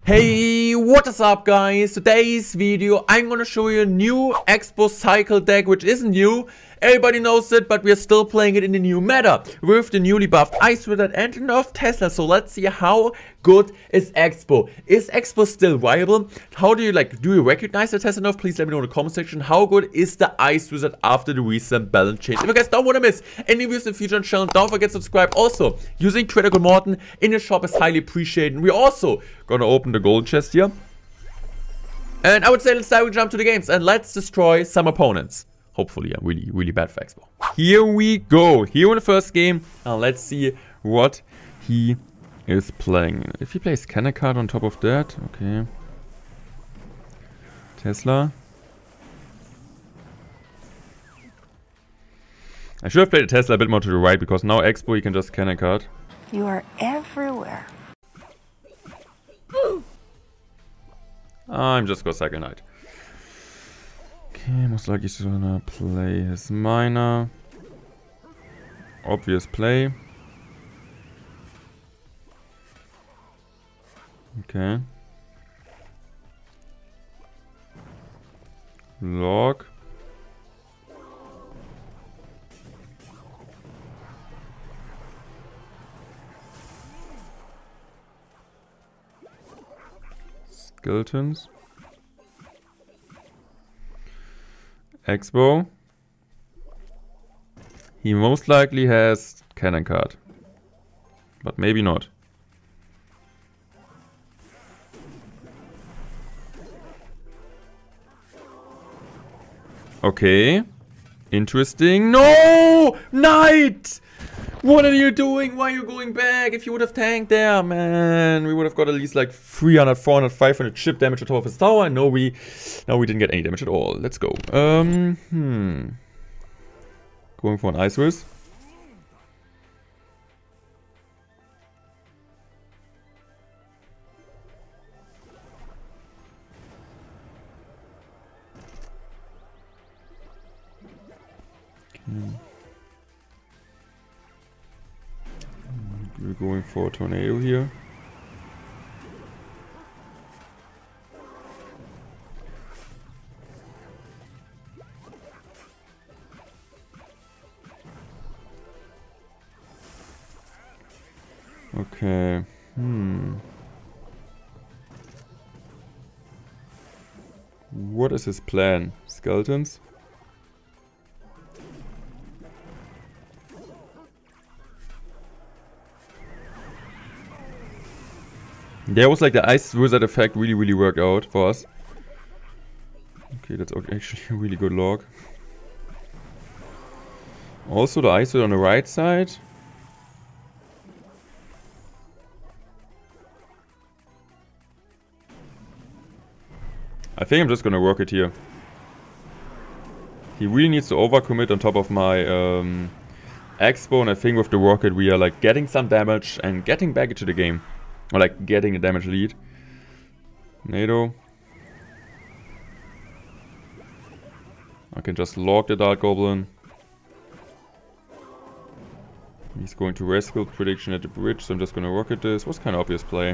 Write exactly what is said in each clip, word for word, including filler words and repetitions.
Hey, what is up guys? Today's video I'm gonna show you a new Expo Cycle deck which isn't new. Everybody knows it, but we're still playing it in the new meta with the newly buffed Ice Wizard and the nerfed Tesla. So let's see how good is Expo. Is Expo still viable? How do you like, do you recognize the Tesla nerf? Please let me know in the comment section. How good is the Ice Wizard after the recent balance change? If you guys don't want to miss any videos in the future on the channel, don't forget to subscribe. Also, using Critical Morton in the shop is highly appreciated. We're also gonna open the gold chest here. And I would say let's directly jump to the games and let's destroy some opponents. Hopefully, I'm really, really bad for Expo. Here we go. Here in the first game. Now let's see what he is playing. If he plays Cannon card on top of that, okay. Tesla. I should have played a Tesla a bit more to the right because now Expo he can just Cannon card. You are everywhere. I'm just gonna Cycle Knight. Okay, most likely he's gonna play his Miner. Obvious play. Okay. Log. Skeletons. Expo. He most likely has Cannon card. But maybe not. Okay. Interesting. No! Knight! What are you doing? Why are you going back? If you would have tanked there, man, we would have got at least like three hundred, four hundred, five hundred chip damage on top of his tower. No, we, no, we didn't get any damage at all. Let's go. Um, hmm. Going for an Ice Wiz. Okay. We're going for a Tornado here. Okay. Hmm. What is his plan? Skeletons? There was like the Ice Wizard effect really, really worked out for us. Okay, that's actually a really good log. Also the Ice Wizard on the right side. I think I'm just gonna work it here. He really needs to overcommit on top of my um, Expo, and I think with the rocket we are like getting some damage and getting back into the game. Or like getting a damage lead. NATO. I can just log the Dark Goblin. He's going to rescue prediction at the bridge, so I'm just gonna rocket this. Was kind of obvious play.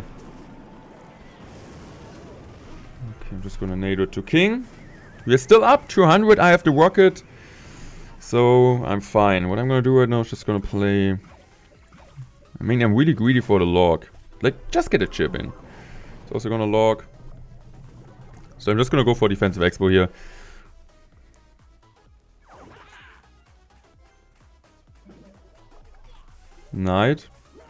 Okay, I'm just gonna NATO to King. We're still up two hundred. I have the rocket, so I'm fine. What I'm gonna do right now is just gonna play. I mean, I'm really greedy for the log. Like, just get a chip in. It's also gonna log. So I'm just gonna go for defensive Expo here. Knight.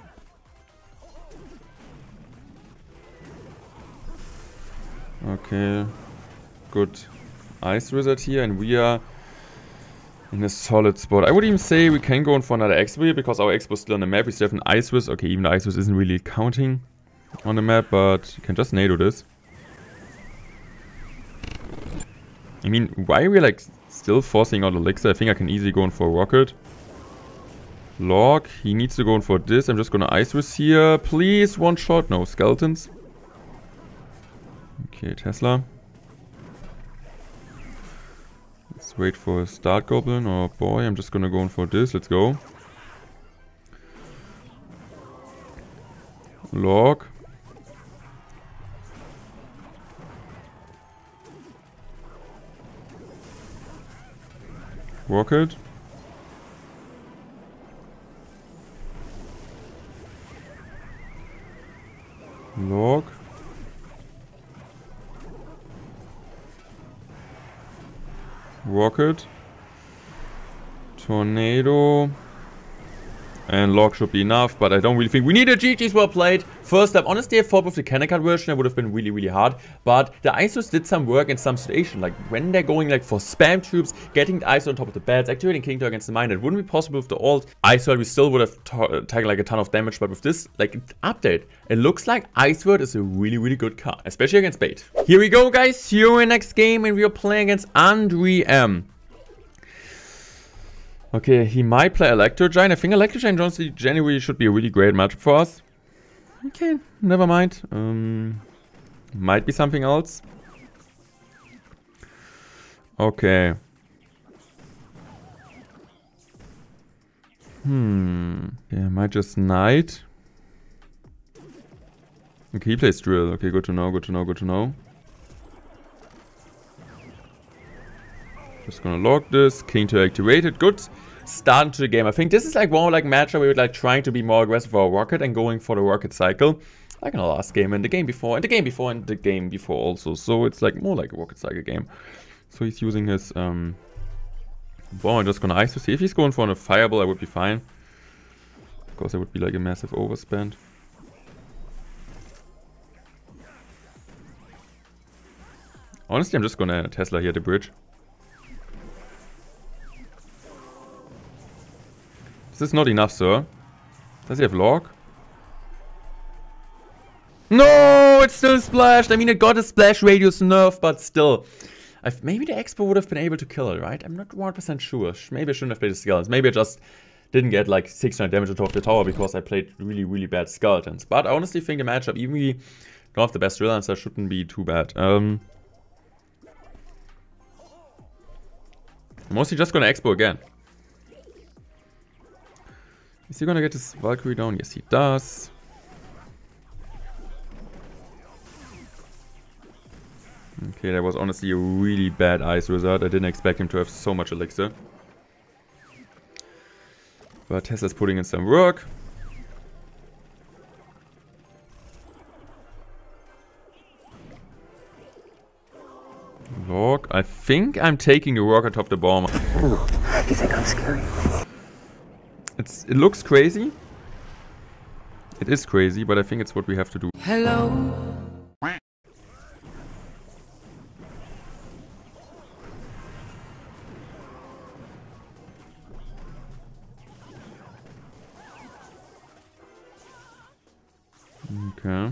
Okay. Good Ice Wizard here, and we are in a solid spot. I would even say we can go in for another Expo here because our Expo is still on the map. We still have an Ice Wiz. Okay, even the Ice Wiz isn't really counting on the map, but you can just NATO this. I mean, why are we like still forcing out Elixir? I think I can easily go in for a rocket. Log, he needs to go in for this. I'm just gonna Ice Wiz here. Please, one shot. No, Skeletons. Okay, Tesla. Let's wait for a Start Goblin. Oh boy, I'm just gonna go in for this. Let's go. Log. Rocket. Log. Rocket. Tornado. And Log should be enough, but I don't really think we need a G G's well played. First time, honestly, I thought with the Kanekard version that would have been really, really hard. But the I S Os did some work in some situation. Like when they're going like for spam troops, getting the I S O on top of the beds, activating King Tour against the mine. That wouldn't be possible with the alt. Iceword, we still would have taken like a ton of damage, but with this like update, it looks like Iceword is a really, really good card, especially against bait. Here we go, guys. Here in next game, and we are playing against Andre M. Okay, he might play Electro Giant. I think Electro Giant Johnson genuinely should be a really great matchup for us. Okay, never mind. Um, might be something else. Okay. Hmm. Yeah, might just Knight. Okay, he plays Drill. Okay, good to know, good to know, good to know. Just gonna log this. King to activate it. Good start to the game. I think this is like one like matchup where we're like trying to be more aggressive for our rocket and going for the rocket cycle. Like in the last game and the game before and the game before and the game before also. So it's like more like a rocket cycle game. So he's using his um bomb. I'm just gonna ice to see if he's going for a fireball. I would be fine. Of course, it would be like a massive overspend. Honestly, I'm just gonna Tesla here at the bridge. This is not enough, sir. Does he have log? No, it's still splashed. I mean, it got a splash radius nerf, but still. I've, maybe the Expo would have been able to kill it, right? I'm not one hundred percent sure. Maybe I shouldn't have played the Skeletons. Maybe I just didn't get like six hundred damage on top of the tower because I played really, really bad Skeletons. But I honestly think the matchup, even if we don't have the best drill answer, shouldn't be too bad. Um, I'm mostly just gonna Expo again. Is he gonna get his Valkyrie down? Yes, he does. Okay, that was honestly a really bad ice wizard. I didn't expect him to have so much elixir. But Tesla's putting in some work. Log. I think I'm taking the rocket top the bomb. Ooh, you think I'm scary? It's, it looks crazy. It is crazy, but I think it's what we have to do. Hello. Okay.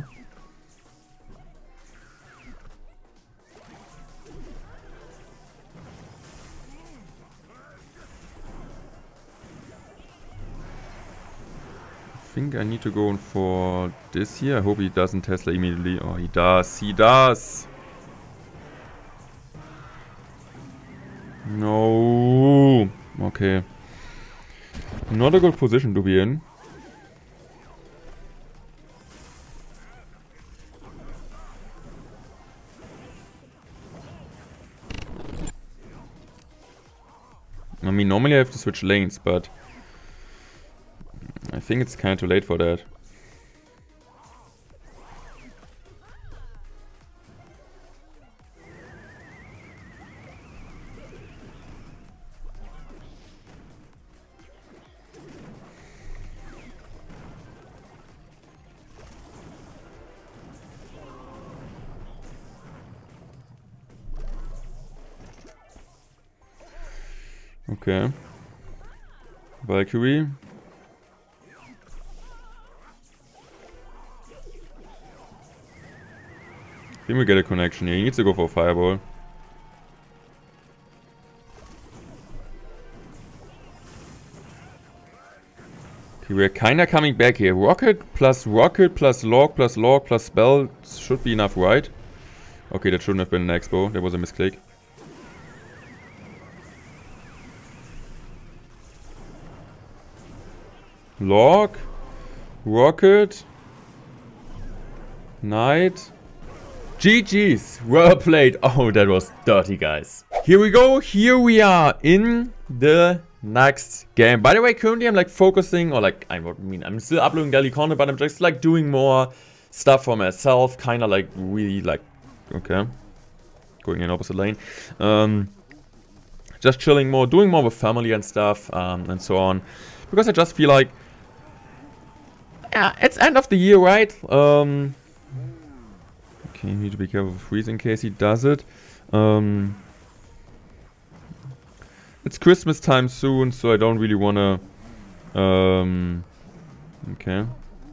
I think I need to go in for this here. I hope he doesn't Tesla immediately. Oh, he does. He does. No. Okay. Not a good position to be in. I mean, normally I have to switch lanes, but I think it's kind of too late for that. Okay. Valkyrie. I think we get a connection here. He needs to go for a fireball. Okay, we're kinda coming back here. Rocket plus rocket plus log plus log plus spell should be enough, right? Okay, that shouldn't have been an expo. That was a misclick. Log. Rocket. Knight. G G's. Well played. Oh, that was dirty, guys. Here we go. Here we are in the next game. By the way, currently I'm like focusing, or like, I mean, I'm still uploading daily content, but I'm just like doing more stuff for myself. Kind of like really like, okay. Going in opposite lane. Um, just chilling more, doing more with family and stuff, um, and so on. Because I just feel like, yeah, it's end of the year, right? Um, okay, you need to be careful with freeze in case he does it. Um, it's Christmas time soon, so I don't really wanna. Um, okay.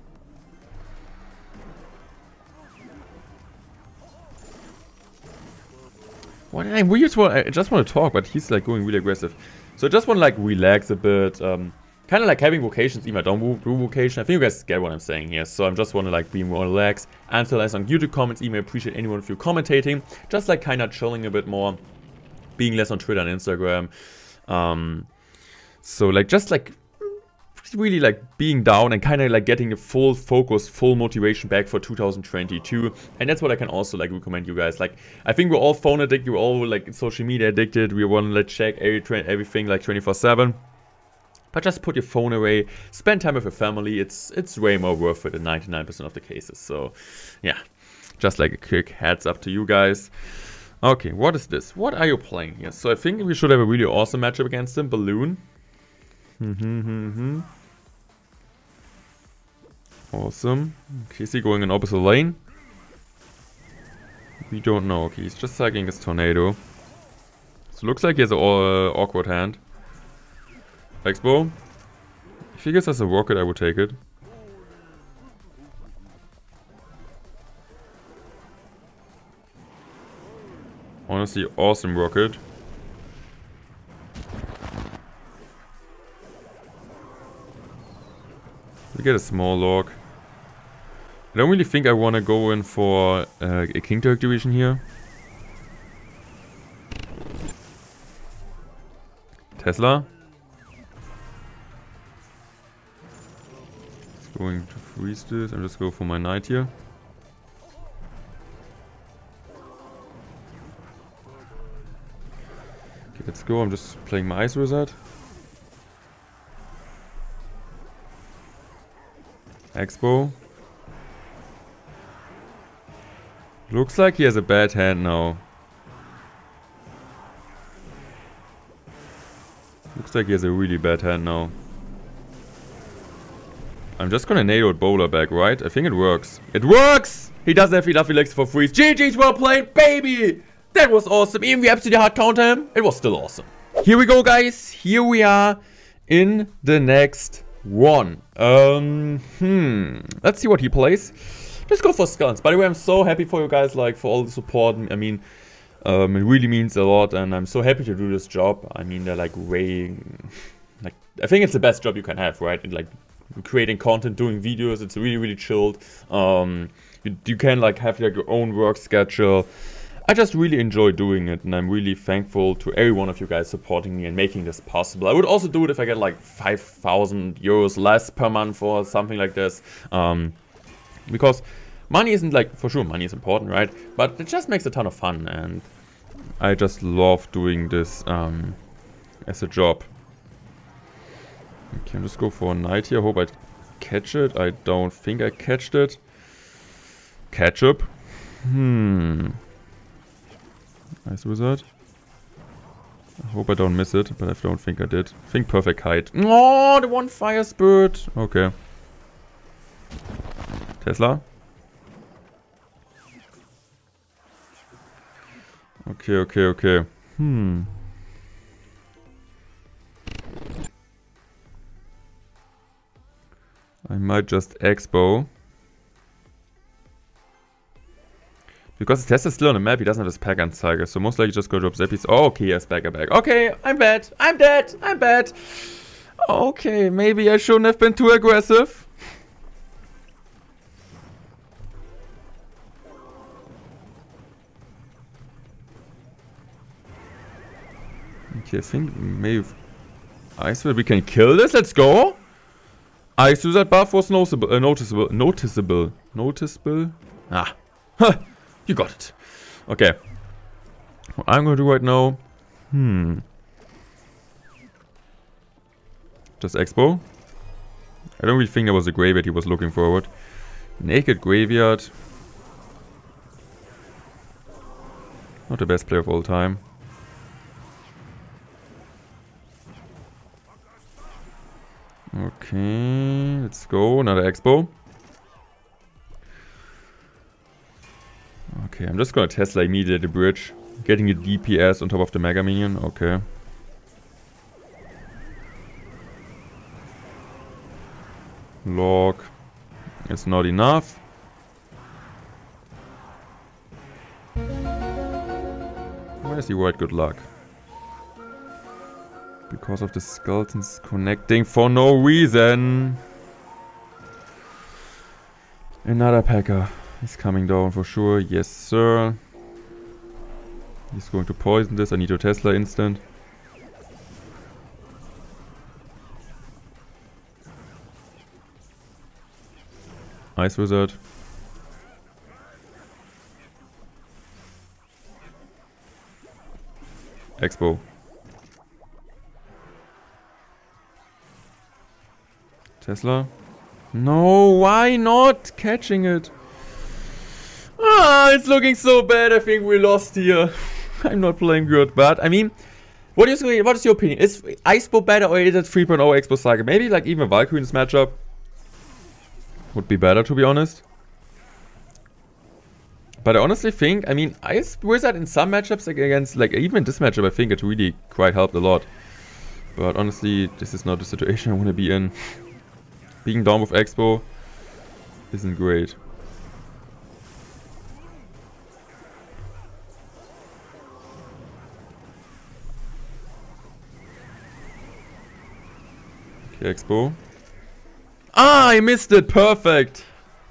What I really just want, I just want to talk, but he's like going really aggressive. So I just want to like relax a bit. Um, kind of like having vocations, even I don't do vocation. I think you guys get what I'm saying here. So I just want to like be more relaxed, answer less on YouTube comments. Even appreciate anyone of you commentating. Just like kind of chilling a bit more, being less on Twitter and Instagram. Um, so like just like really like being down and kind of like getting a full focus, full motivation back for two thousand twenty-two. And that's what I can also like recommend you guys. Like I think we're all phone addicted, we're all like social media addicted. We want to like check every everything like twenty-four seven. But just put your phone away, spend time with your family. It's it's way more worth it in ninety-nine percent of the cases. So yeah, just like a quick heads up to you guys. Okay, what is this? What are you playing here? So I think we should have a really awesome matchup against him. Balloon. Mm-hmm. Awesome. Okay, is he going in opposite lane? We don't know. Okay, he's just cycling his tornado. So looks like he has an uh, awkward hand. Expo. If he gets us a rocket, I would take it. Honestly, awesome rocket. We get a small log. I don't really think I want to go in for uh, a King Turk division here. Tesla. Just going to freeze this and just go for my knight here. Okay, let's go. I'm just playing my Ice Wizard. Expo. Looks like he has a bad hand now. Looks like he has a really bad hand now. I'm just gonna nade Bowler back, right? I think it works. It works! He doesn't have enough elixir for freeze. G G's, well played, baby! That was awesome. Even if we absolutely hard counter him, it was still awesome. Here we go, guys. Here we are in the next one. Um, hmm. Let's see what he plays. Let's go for Skulls. By the way, I'm so happy for you guys, like, for all the support. I mean, um, it really means a lot, and I'm so happy to do this job. I mean, they're like way, like, I think it's the best job you can have, right? Like, creating content, doing videos, it's really, really chilled. Um, you, you can, like, have like your own work schedule. I just really enjoy doing it, and I'm really thankful to every one of you guys supporting me and making this possible. I would also do it if I get like five thousand euros less per month or something like this. Um, because money isn't like, for sure money is important, right? But it just makes a ton of fun, and I just love doing this um, as a job. Okay, I'll just go for a knight here. Hope I catch it. I don't think I catched it. Ketchup. Hmm. Ice Wizard. I hope I don't miss it, but I don't think I did. I think perfect height. Oh, the one fire spirit. Okay. Tesla. Okay, okay, okay. Hmm. I might just expo. Because Tesla's still on the map, he doesn't have his pack Anzeige, so most likely just go drop Zappies. Oh, okay, he has back a back. Okay, I'm bad. I'm dead. I'm bad. Okay, maybe I shouldn't have been too aggressive. Okay, I think maybe Ice Wizard, we can kill this. Let's go. Ice Wizard buff was noticeable. Uh, noticeable. Noticeable. Noticeable. Ah. Huh. You got it. Okay. What I'm gonna do right now... Hmm... Just Expo. I don't really think that was the graveyard he was looking forward. Naked Graveyard. Not the best player of all time. Okay, let's go. Another Expo. Okay, I'm just gonna Tesla immediately at the bridge. Getting a D P S on top of the Mega Minion. Okay. Log. It's not enough. Where's the white good luck? Because of the skeletons connecting for no reason. Another Packer. He's coming down for sure. Yes, sir. He's going to poison this. I need a Tesla instant. Ice Wizard. Expo. Tesla. No, why not catching it? Ah, it's looking so bad. I think we lost here. I'm not playing good, but I mean, what is what is your opinion? Is Icebo better or is it three point oh Expo Cycle? Maybe like even Valkyrie in this matchup would be better, to be honest. But I honestly think, I mean, Ice Wizard in some matchups against, like even this matchup, I think it really quite helped a lot. But honestly, this is not the situation I want to be in. Being down with Expo isn't great. Okay, Expo. Ah, I missed it. Perfect.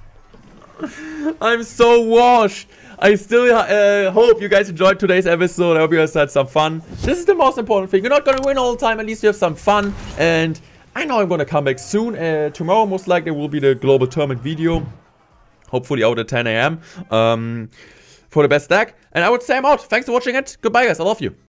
I'm so washed. I still uh, hope you guys enjoyed today's episode. I hope you guys had some fun. This is the most important thing. You're not gonna win all the time. At least you have some fun. And I know I'm gonna come back soon. Uh, tomorrow, most likely, will be the global tournament video. Hopefully out at ten A M Um, for the best deck. And I would say I'm out. Thanks for watching it. Goodbye, guys. I love you.